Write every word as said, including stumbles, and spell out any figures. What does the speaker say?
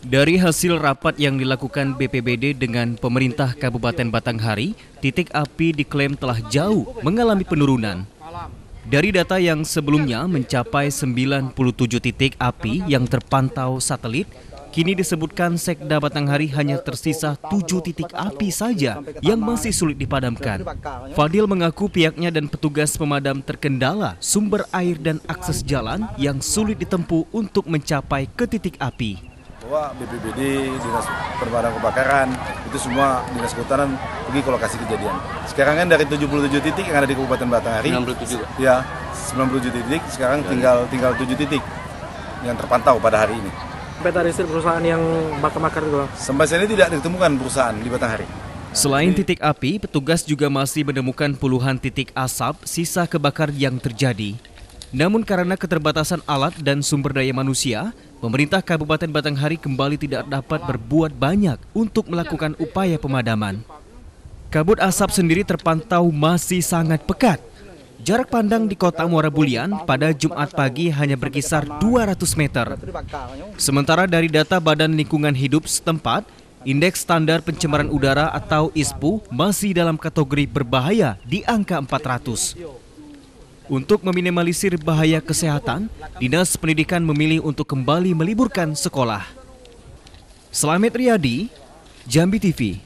Dari hasil rapat yang dilakukan B P B D dengan pemerintah Kabupaten Batanghari, titik api diklaim telah jauh mengalami penurunan. Dari data yang sebelumnya mencapai sembilan puluh tujuh titik api yang terpantau satelit, kini disebutkan Sekda Batanghari hanya tersisa tujuh titik api saja yang masih sulit dipadamkan. Fadil mengaku pihaknya dan petugas pemadam terkendala sumber air dan akses jalan yang sulit ditempuh untuk mencapai ke titik api. Bahwa B P B D, Dinas Pemadam Kebakaran, itu semua Dinas Kehutanan pergi ke lokasi kejadian. Sekarang kan dari tujuh puluh tujuh titik yang ada di Kabupaten Batanghari, sembilan puluh tujuh ya, sembilan puluh tujuh titik, sekarang tinggal tinggal tujuh titik yang terpantau pada hari ini. Peta riset perusahaan yang bakar-bakar itu, Bang. Sampai saat ini tidak ditemukan perusahaan di Batanghari. Selain titik api, petugas juga masih menemukan puluhan titik asap sisa kebakaran yang terjadi. Namun karena keterbatasan alat dan sumber daya manusia, pemerintah Kabupaten Batanghari kembali tidak dapat berbuat banyak untuk melakukan upaya pemadaman. Kabut asap sendiri terpantau masih sangat pekat. Jarak pandang di kota Muara Bulian pada Jumat pagi hanya berkisar dua ratus meter. Sementara dari data Badan Lingkungan Hidup setempat, Indeks Standar Pencemaran Udara atau I S P U masih dalam kategori berbahaya di angka empat ratus. Untuk meminimalisir bahaya kesehatan, Dinas Pendidikan memilih untuk kembali meliburkan sekolah. Slamet Riyadi, Jambi T V.